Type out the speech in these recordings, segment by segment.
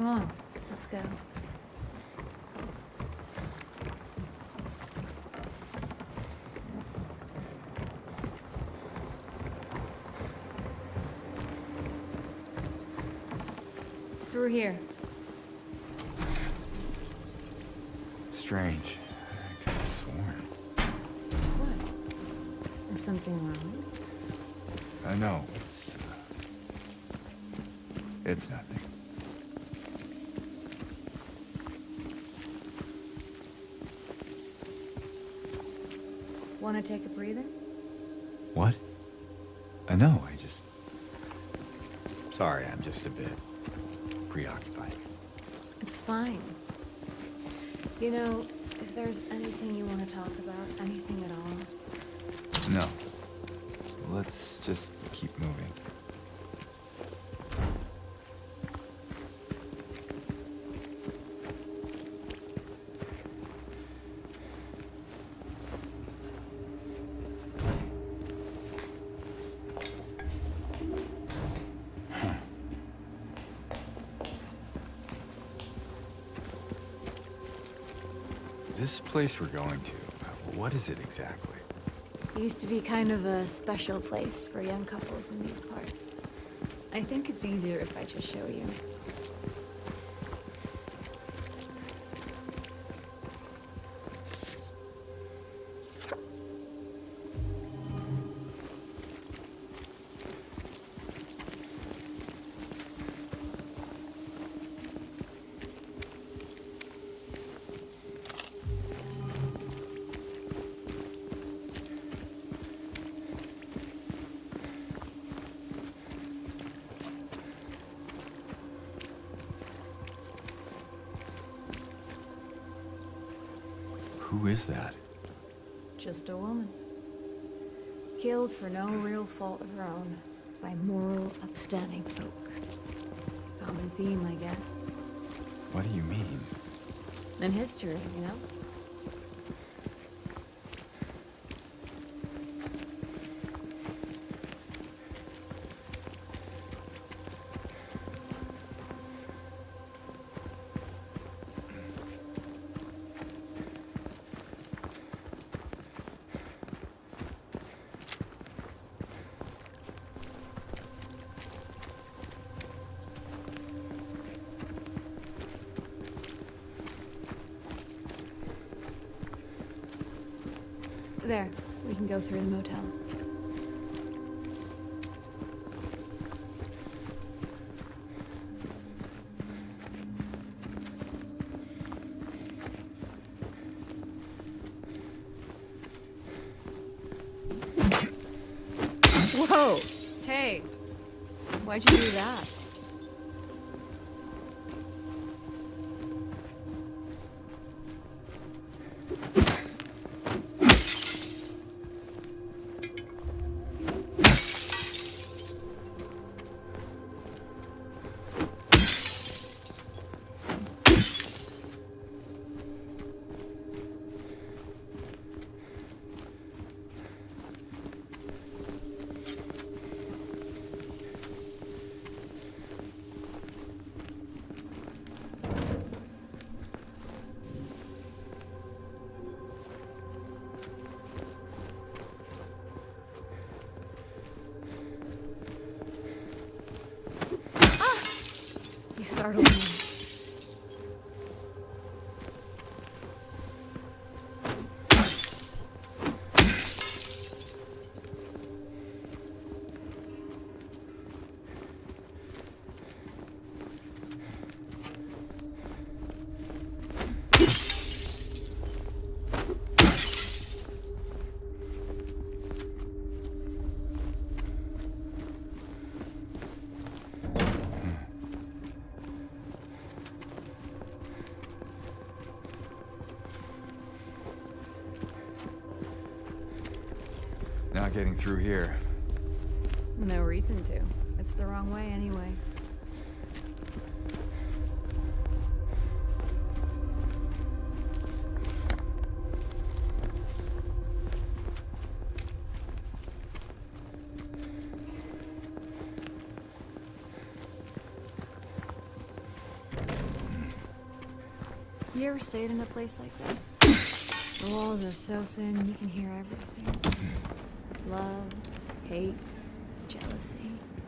on, let's go. Through here. Strange. I could have sworn. What? Is something wrong? No, it's nothing. Want to take a breather? What? No, I just... Sorry, I'm just a bit preoccupied. It's fine. You know, if there's anything you want to talk about, anything at all... No. Let's just keep moving. This place we're going to, what is it exactly? It used to be kind of a special place for young couples in these parts. I think it's easier if I just show you. Who is that? Just a woman. Killed for no real fault of her own by moral, upstanding folk. Common theme, I guess. What do you mean? In history, you know? There, we can go through the motel. Whoa! Hey, why'd you do that? You startled me. Not getting through here. No reason to. It's the wrong way anyway. You ever stayed in a place like this? The walls are so thin, you can hear everything. Love, hate, jealousy.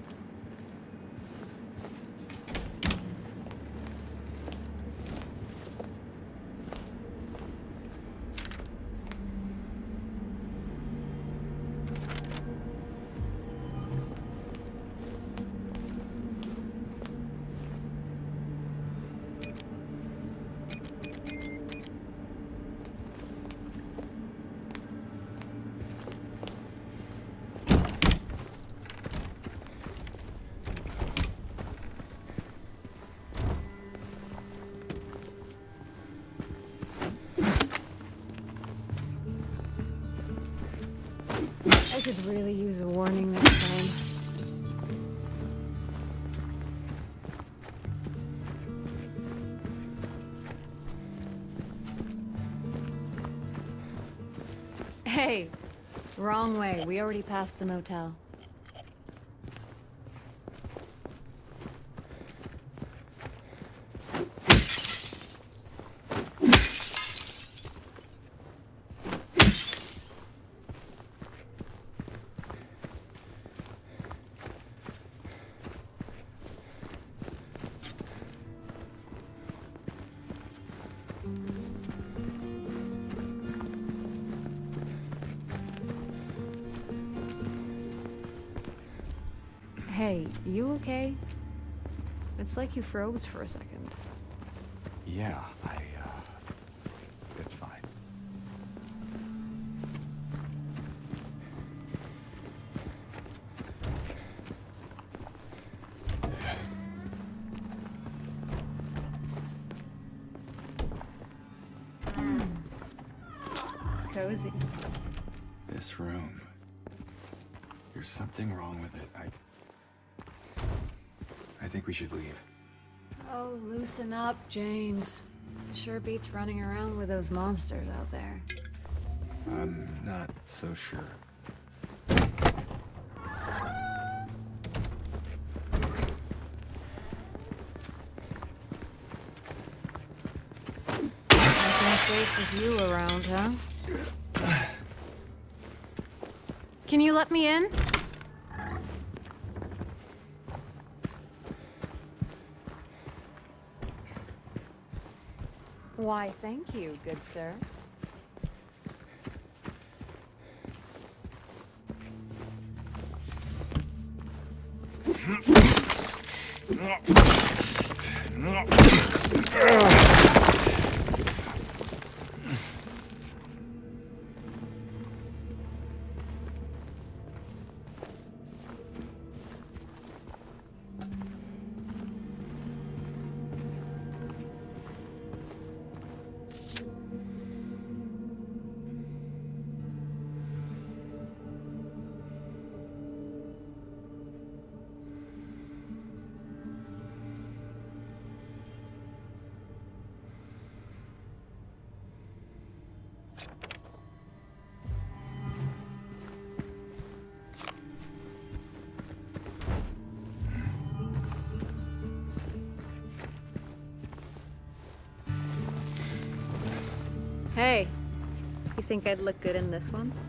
I could really use a warning next time. Hey, wrong way. We already passed the motel. Hey, you okay? It's like you froze for a second. Yeah, it's fine. Cozy. This room. There's something wrong with it. I think we should leave. Oh, loosen up, James. Sure beats running around with those monsters out there. I'm not so sure. Nothing safe with you around, huh? Can you let me in? Why, thank you, good sir. Hey, you think I'd look good in this one?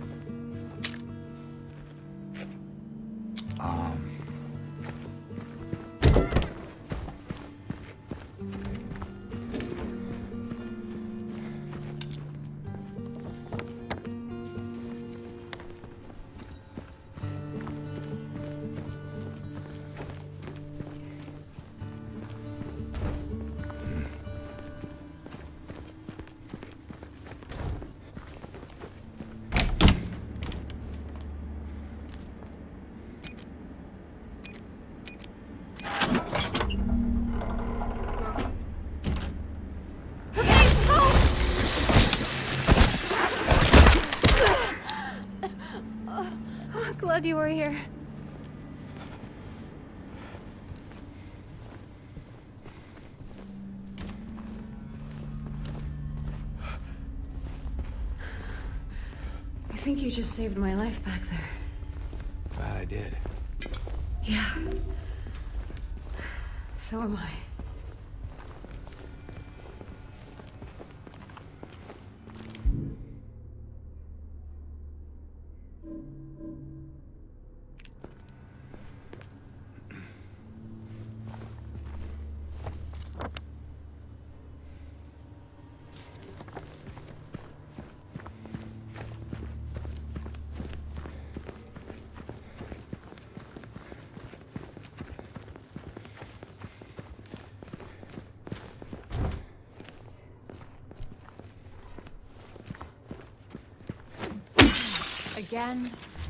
Glad you were here. I think you just saved my life back there. Glad I did. Yeah. So am I. Again?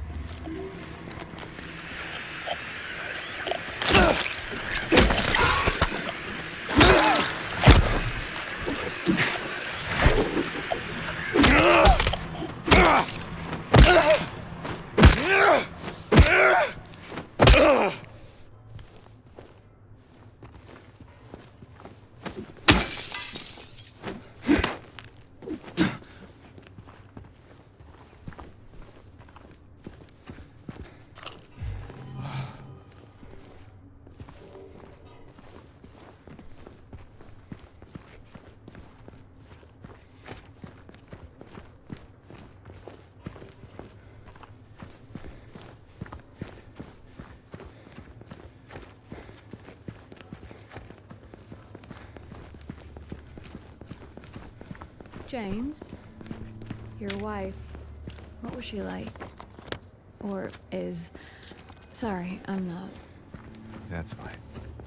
James, your wife, what was she like? Or is... Sorry, I'm not. That's fine.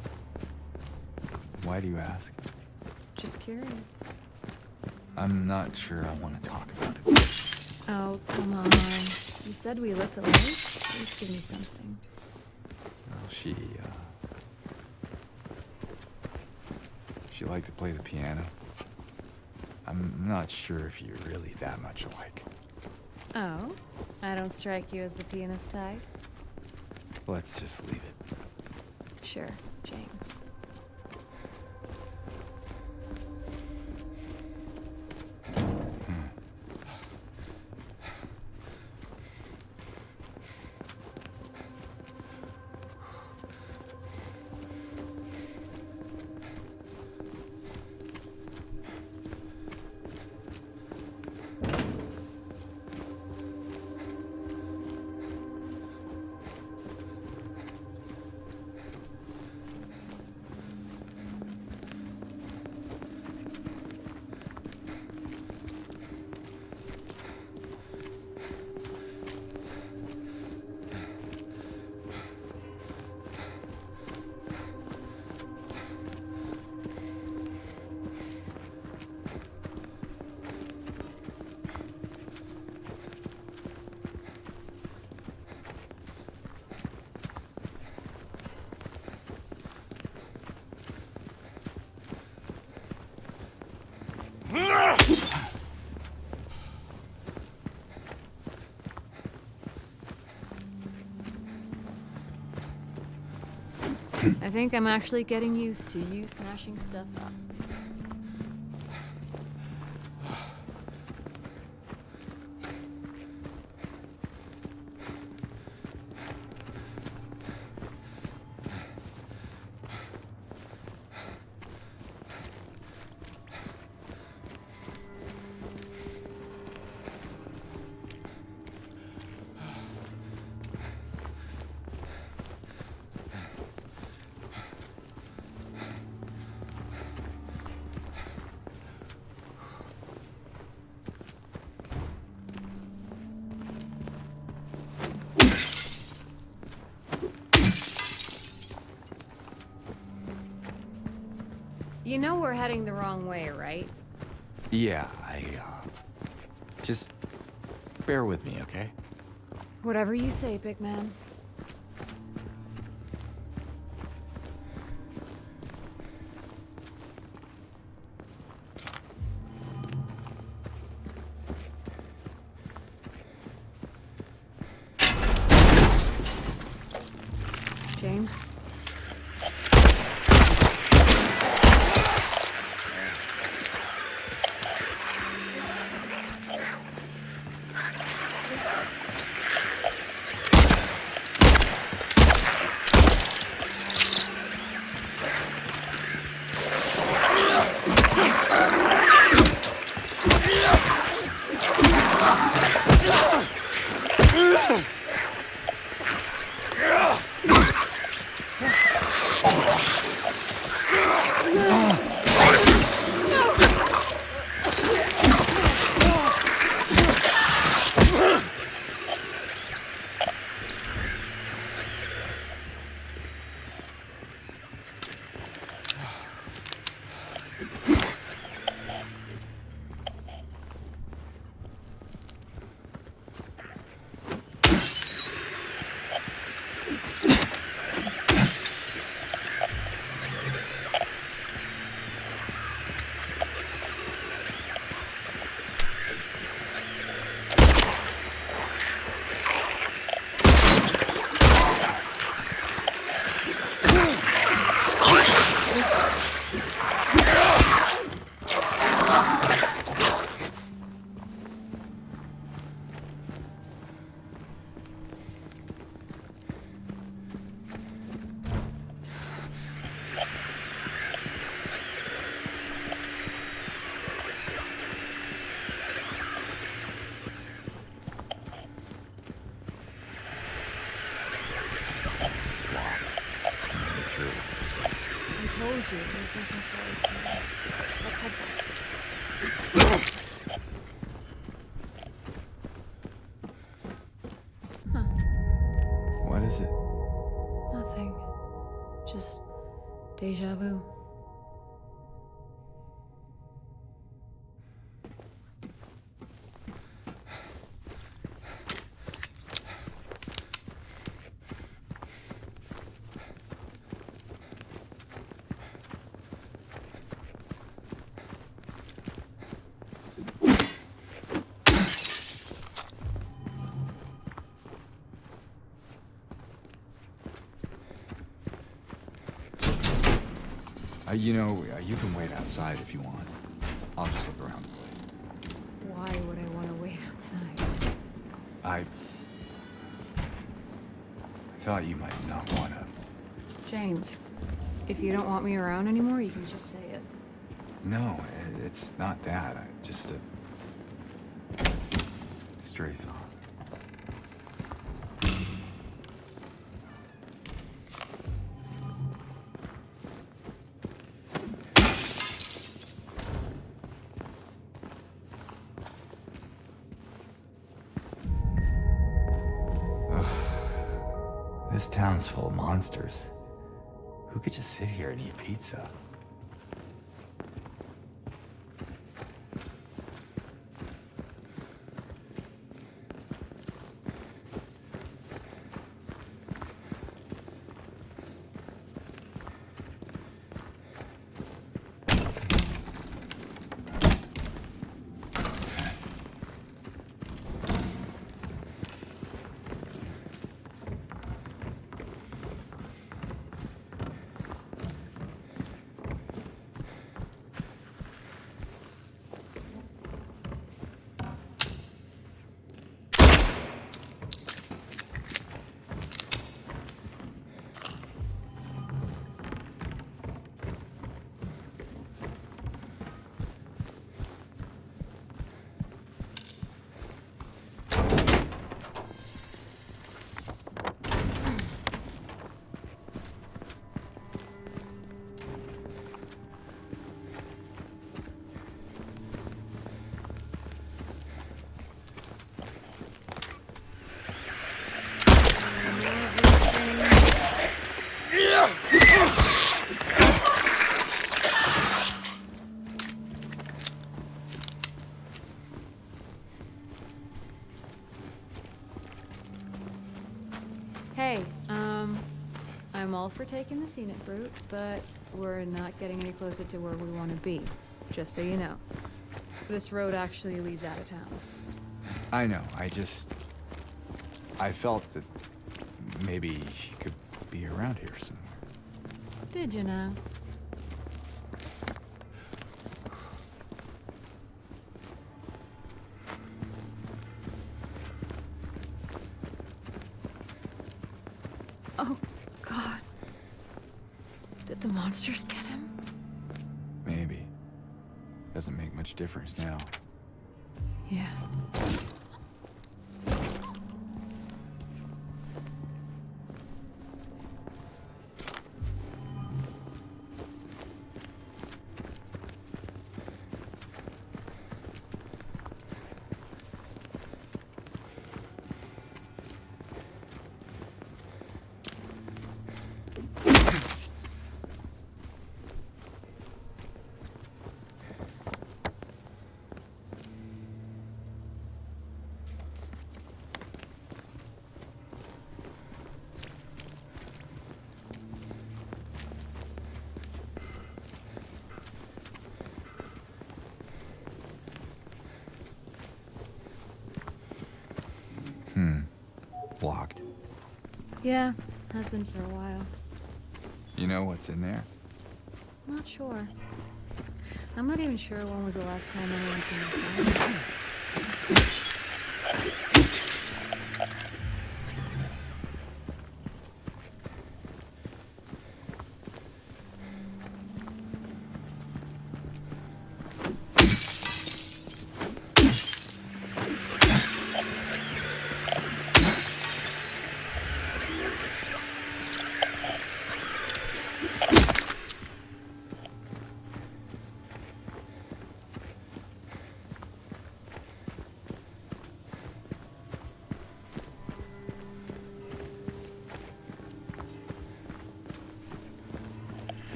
Why do you ask? Just curious. I'm not sure I want to talk about it. Oh, come on. You said we look alike. Please give me something. Well, she liked to play the piano. I'm not sure if you're really that much alike. Oh? I don't strike you as the pianist type? Let's just leave it. Sure, James. I think I'm actually getting used to you smashing stuff up. You know we're heading the wrong way, right? Yeah, just bear with me, okay? Whatever you say, big man. James? told you there's nothing for us here. Let's head back. Huh. What is it? Nothing. Just deja vu. You can wait outside if you want. I'll just look around the place. Why would I want to wait outside? I thought you might not want to. James, if you don't want me around anymore, you can just say it. No, it's not that. Just a stray thought. This town's full of monsters. Who could just sit here and eat pizza? Hey, I'm all for taking the scenic route, but we're not getting any closer to where we want to be, just so you know. This road actually leads out of town. I know, I felt that maybe she could be around here somewhere. Did you now? Oh, God. Did the monsters get him? Maybe. Doesn't make much difference now. Yeah. Blocked. Yeah, has been for a while. You know what's in there? Not sure. I'm not even sure when was the last time anyone came inside.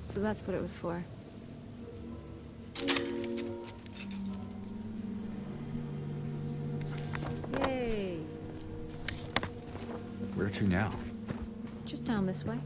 So that's what it was for. Yay! Where to now? Just down this way.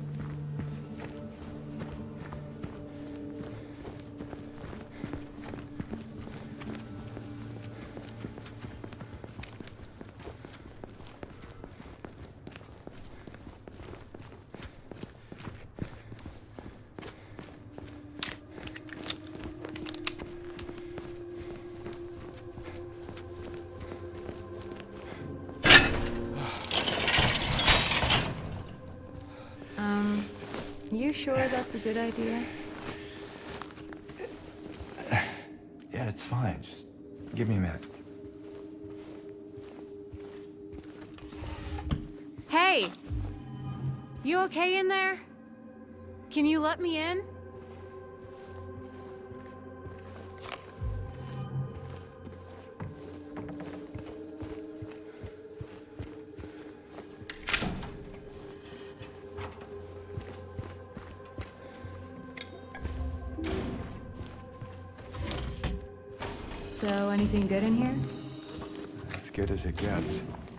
You sure that's a good idea? Yeah, it's fine. Just give me a minute. Hey! You okay in there? Can you let me in? So, anything good in here? As good as it gets.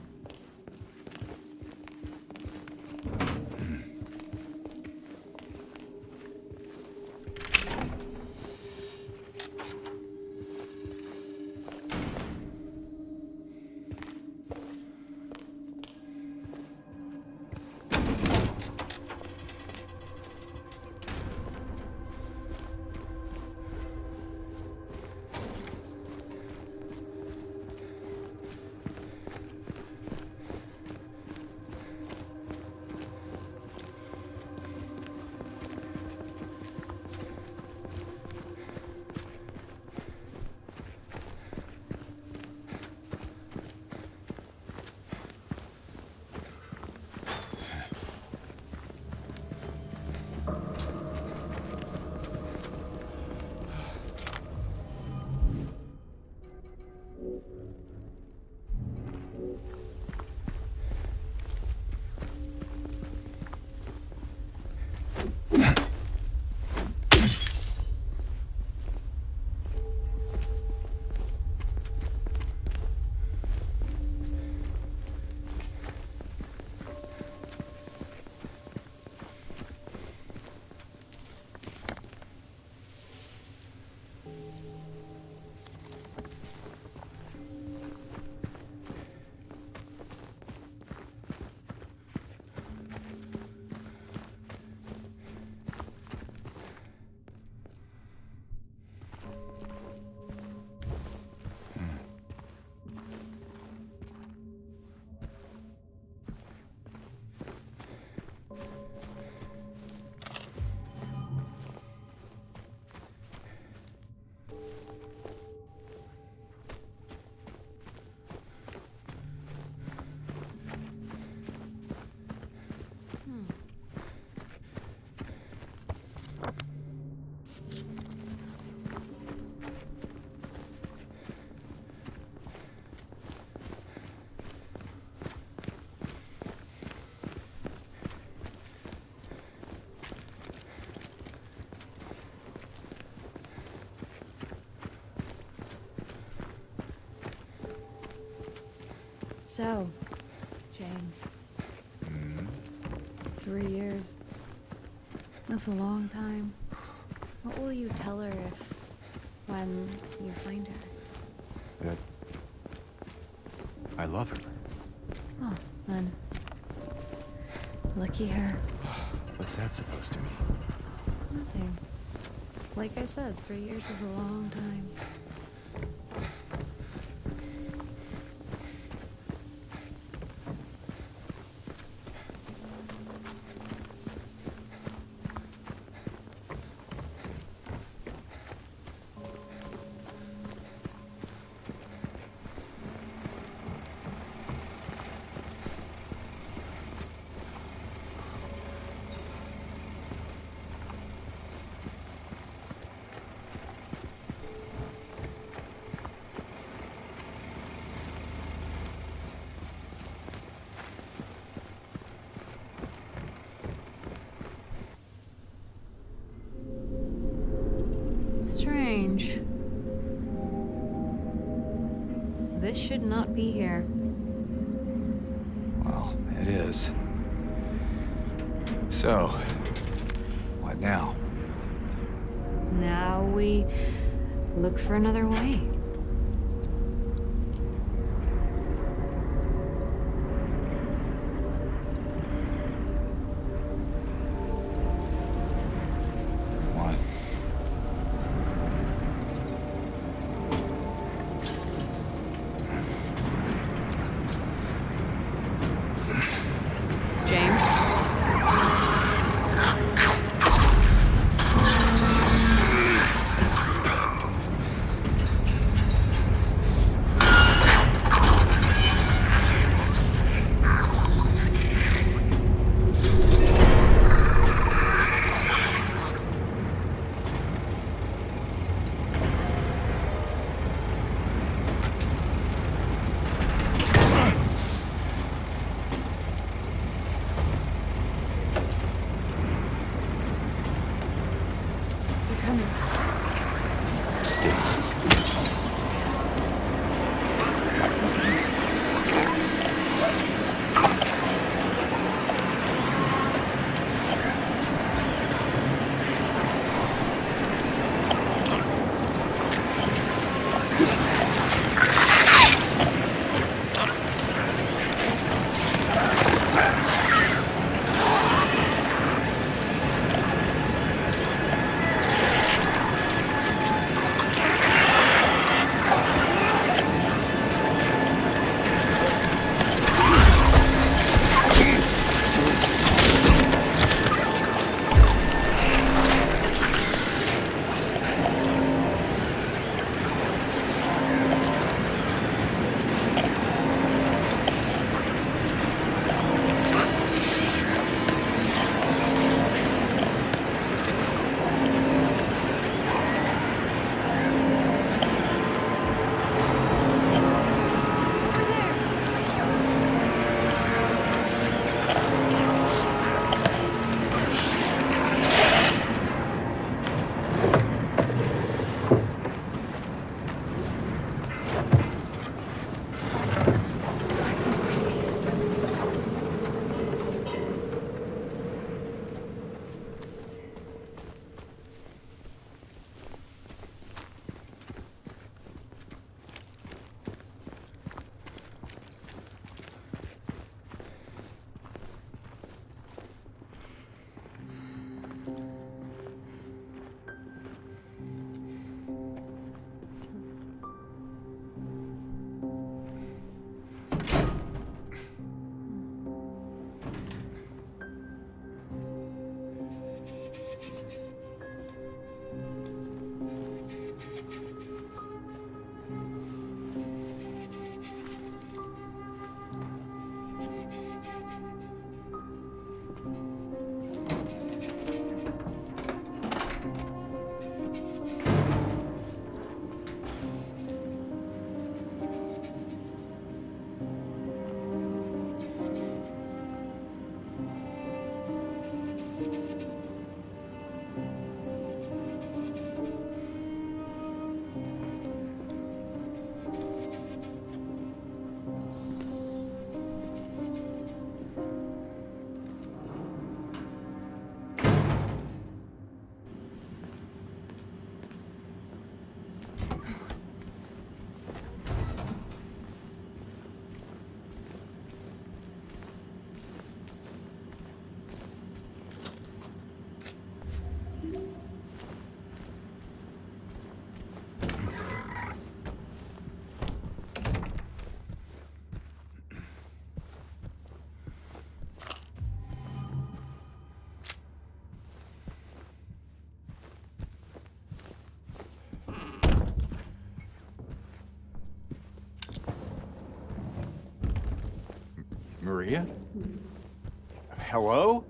So, James. 3 years. That's a long time. What will you tell her when you find her? That I love her. Oh, then. Lucky her. What's that supposed to mean? Nothing. Like I said, 3 years is a long time. This should not be here. Well, it is. So, what now? Now we look for another way. What? James? Maria? Hello?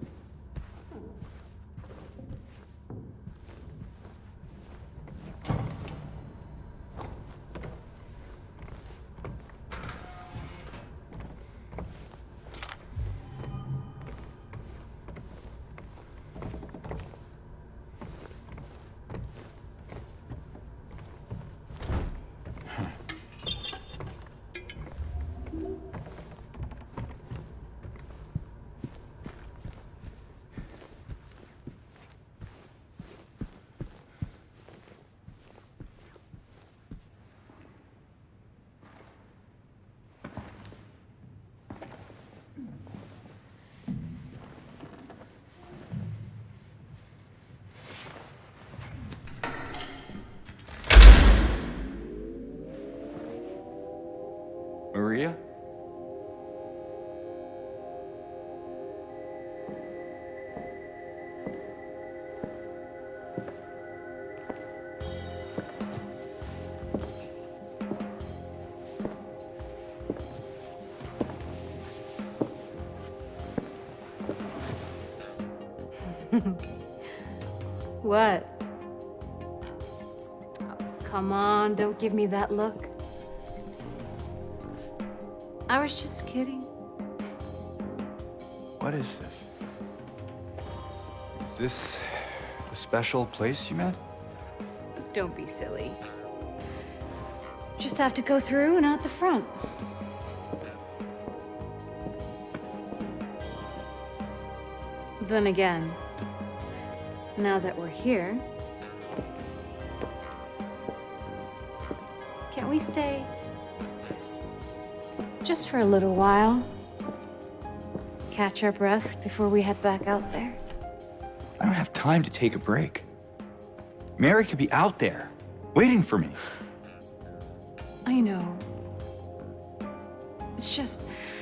What? Oh, come on, don't give me that look. I was just kidding. What is this? Is this a special place you met? Don't be silly. Just have to go through and out the front. Then again, now that we're here, can't we stay? Just for a little while. Catch our breath before we head back out there. I don't have time to take a break. Mary could be out there, waiting for me. I know. It's just...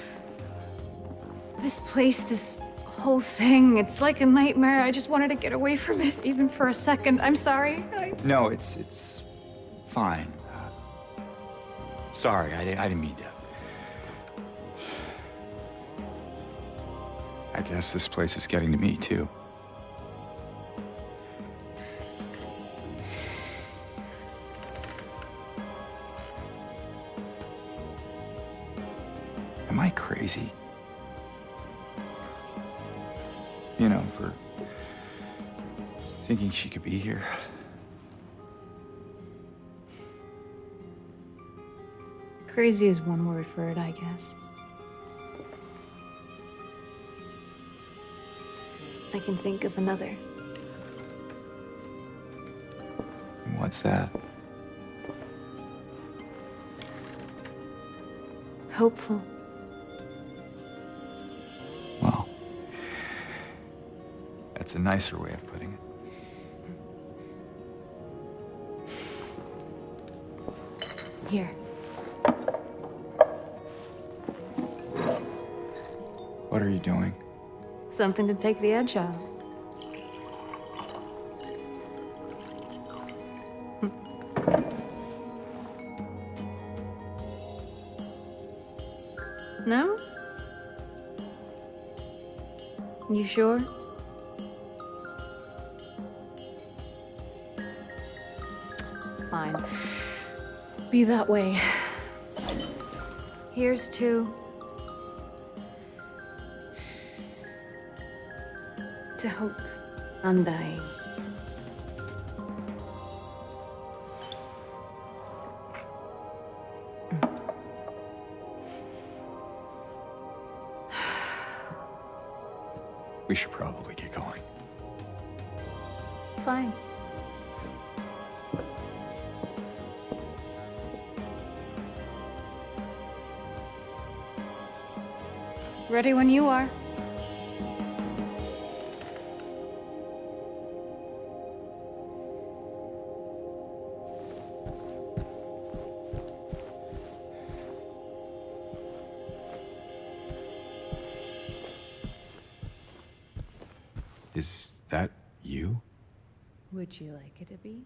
this place, this whole thing, it's like a nightmare. I just wanted to get away from it, even for a second. I'm sorry. No, it's fine. Sorry, I didn't mean to. I guess this place is getting to me, too. Am I crazy? You know, for thinking she could be here. Crazy is one word for it, I guess. I can think of another. And what's that? Hopeful. Well, that's a nicer way of putting it. Here. What are you doing? Something to take the edge off. No? You sure? Fine. Be that way. Here's to... hope. Undying. We should probably get going. Fine. Ready when you are. Is that you? Would you like it to be?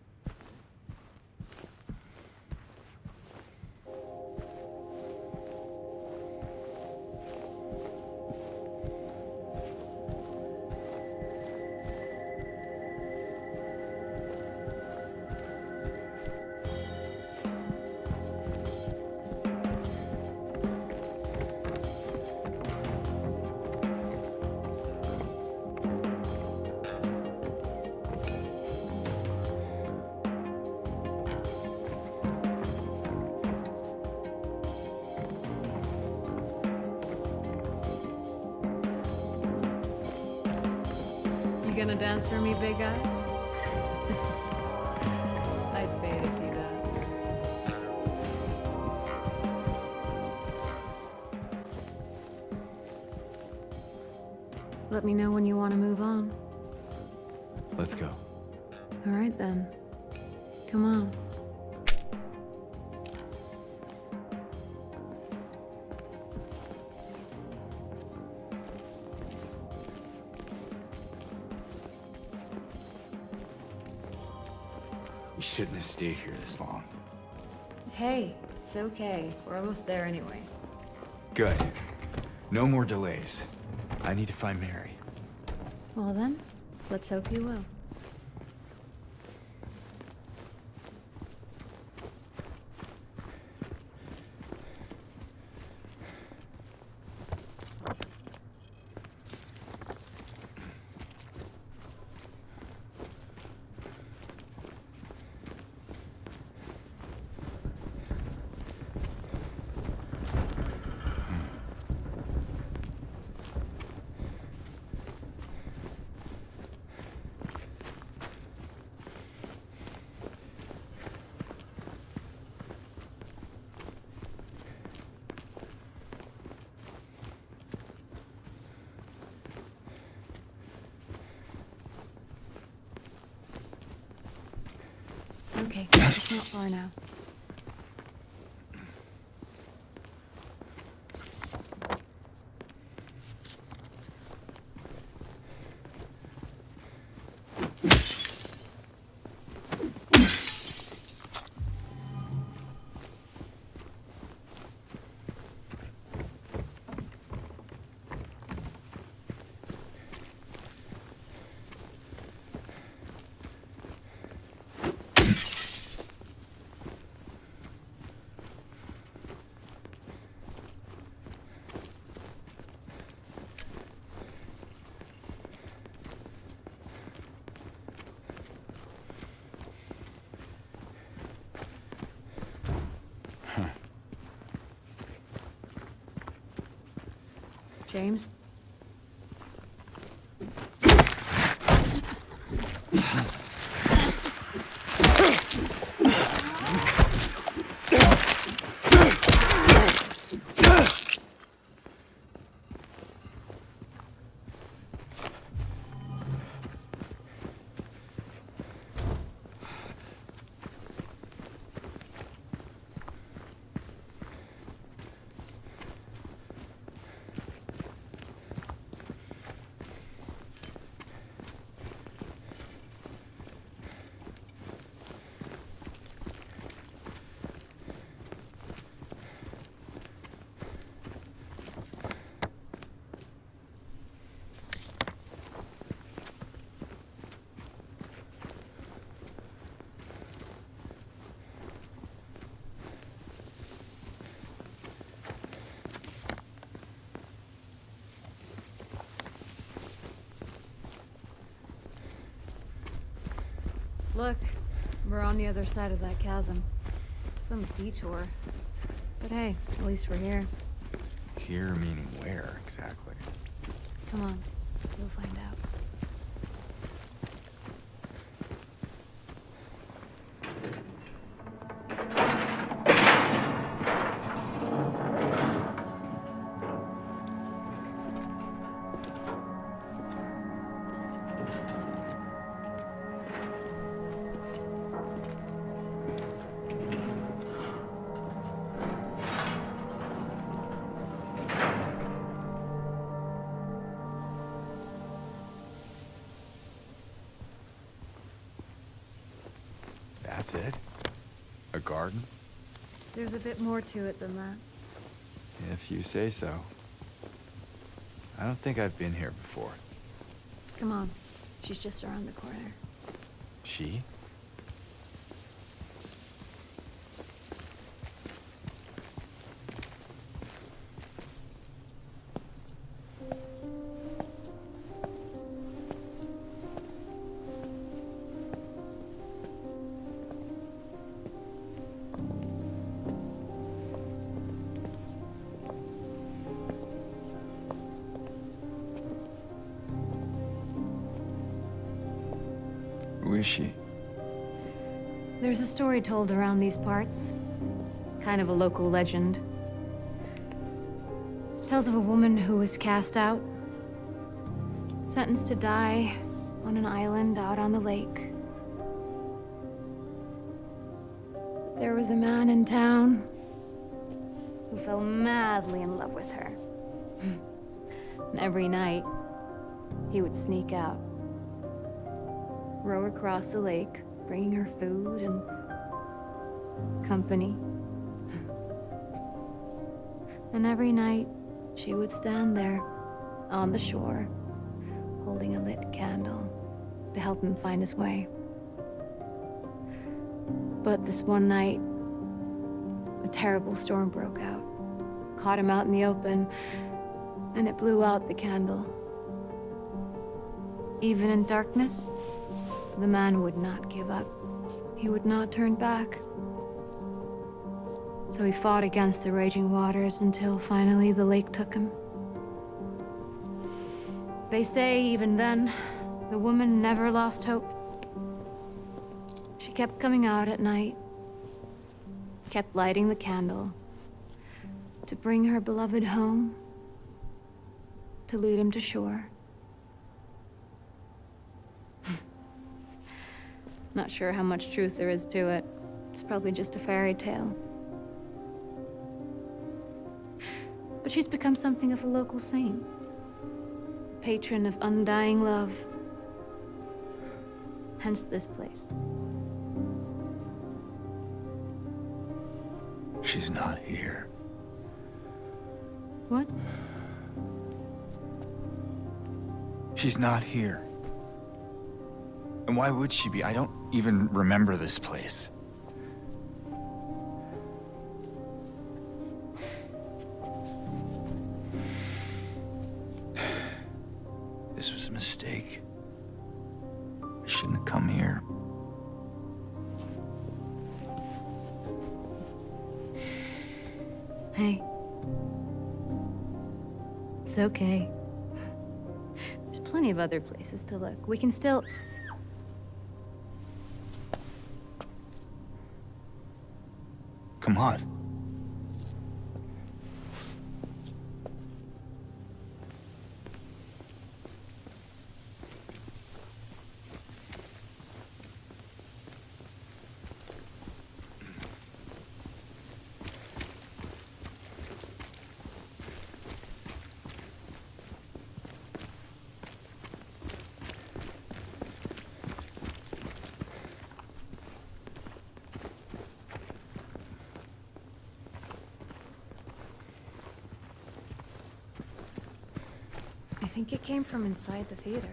Gonna dance for me, big guy? I'd pay to see that. Let me know when you want to move on. Let's go. All right, then. Come on. We shouldn't have stayed here this long. Hey, it's okay. We're almost there anyway. Good. No more delays. I need to find Mary. Well then, let's hope you will. Okay, it's not far now. James? Look, we're on the other side of that chasm. Some detour. But hey, at least we're here. Here meaning where, exactly? Come on, we'll find out. That's it? A garden? There's a bit more to it than that. If you say so. I don't think I've been here before. Come on, she's just around the corner. She? Who is she? There's a story told around these parts. Kind of a local legend. It tells of a woman who was cast out. Sentenced to die on an island out on the lake. There was a man in town who fell madly in love with her. And every night, he would sneak out. Row across the lake, bringing her food and company. And every night, she would stand there on the shore, holding a lit candle to help him find his way. But this one night, a terrible storm broke out, caught him out in the open, and it blew out the candle. Even in darkness, the man would not give up. He would not turn back. So he fought against the raging waters until finally the lake took him. They say even then, the woman never lost hope. She kept coming out at night, kept lighting the candle to bring her beloved home, to lead him to shore. Not sure how much truth there is to it. It's probably just a fairy tale. But she's become something of a local saint, patron of undying love. Hence this place. She's not here. What? She's not here. And why would she be? I don't even remember this place. This was a mistake. I shouldn't have come here. Hey. It's okay. There's plenty of other places to look. We can still... Come on. I think it came from inside the theater.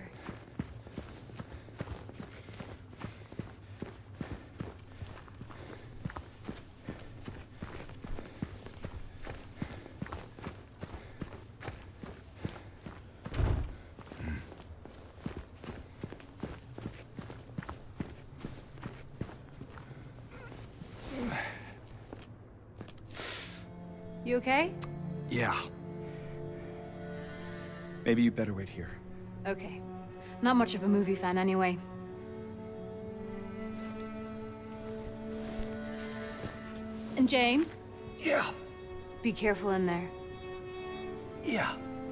You okay? Yeah. Maybe you better wait here. Okay. Not much of a movie fan anyway. And James? Yeah. Be careful in there. Yeah.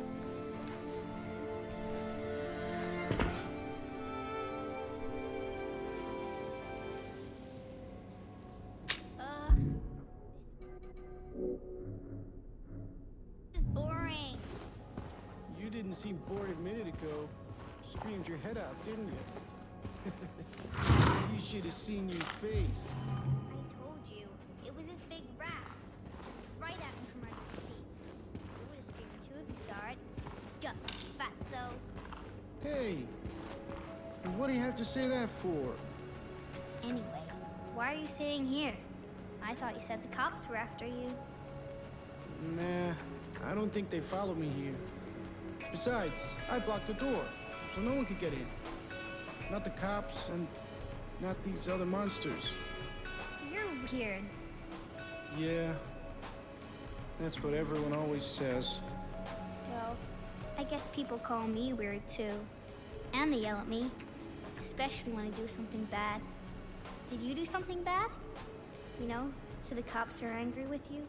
This is boring. You didn't seem bored a minute ago. Screamed your head out, didn't you? You should have seen your face. I told you. It was this big rat. Right at me from under the seat. You would have screamed too if you saw it. Guts, fatso. Hey, what do you have to say that for? Anyway, why are you sitting here? I thought you said the cops were after you. Nah, I don't think they followed me here. Besides, I blocked the door, so no one could get in. Not the cops, and not these other monsters. You're weird. Yeah, that's what everyone always says. Well, I guess people call me weird too. And they yell at me. Especially when I do something bad. Did you do something bad? You know, so the cops are angry with you?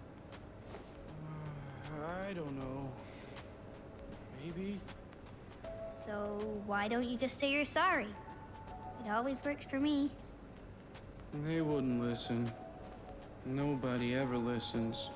I don't know. Maybe. So why don't you just say you're sorry? It always works for me. They wouldn't listen. Nobody ever listens.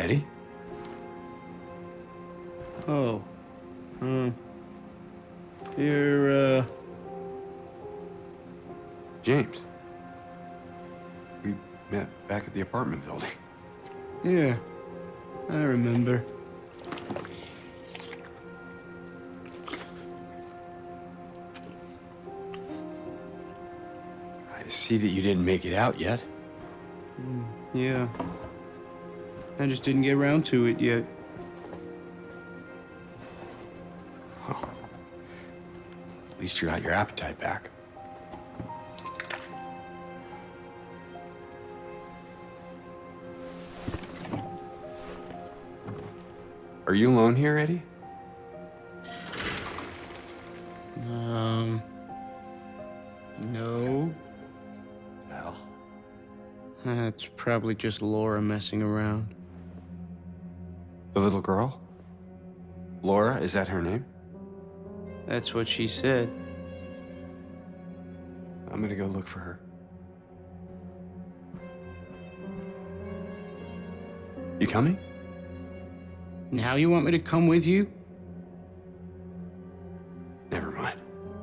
Eddie? Oh. You're, James. We met back at the apartment building. Yeah, I remember. I see that you didn't make it out yet. Yeah. I just didn't get around to it yet. At least you got your appetite back. Are you alone here, Eddie? No. Well, That's probably just Laura messing around. the little girl? Laura, is that her name? That's what she said. I'm gonna go look for her. You coming? Now you want me to come with you? Never mind.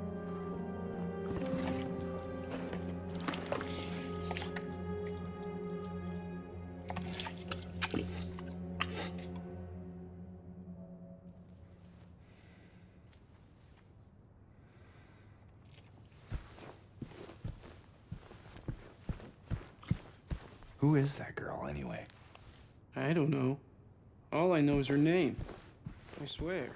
Who is that girl, anyway? I don't know. All I know is her name. I swear.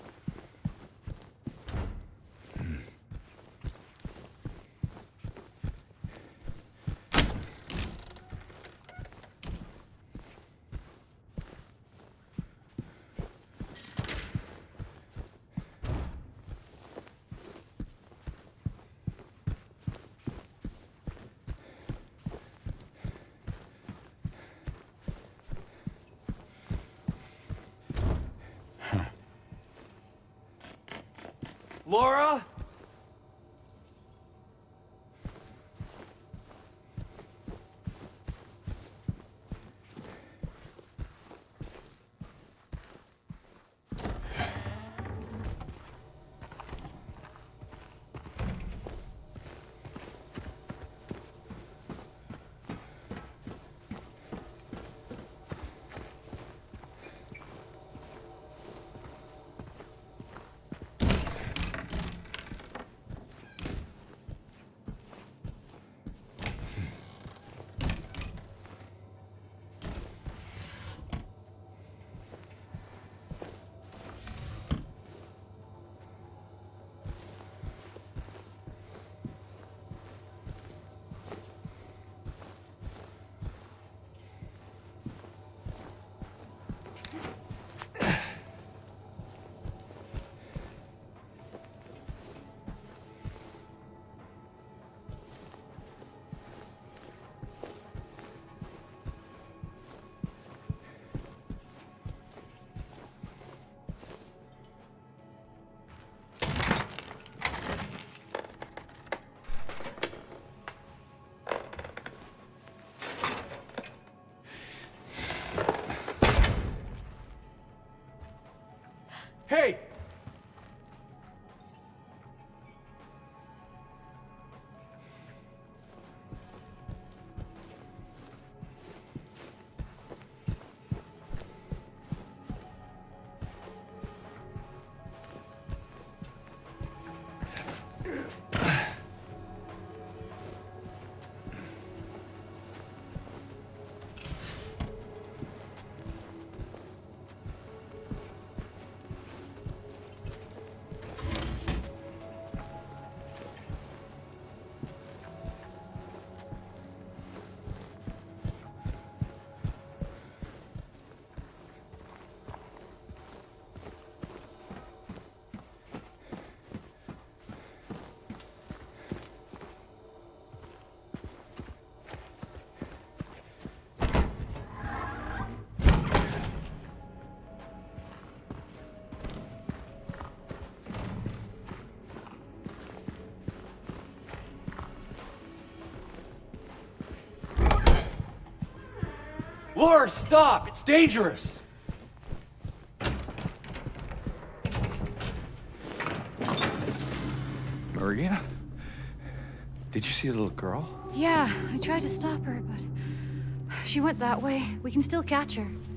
Laura? Hey! Laura, stop! It's dangerous! Maria? Did you see a little girl? Yeah, I tried to stop her, but she went that way. We can still catch her.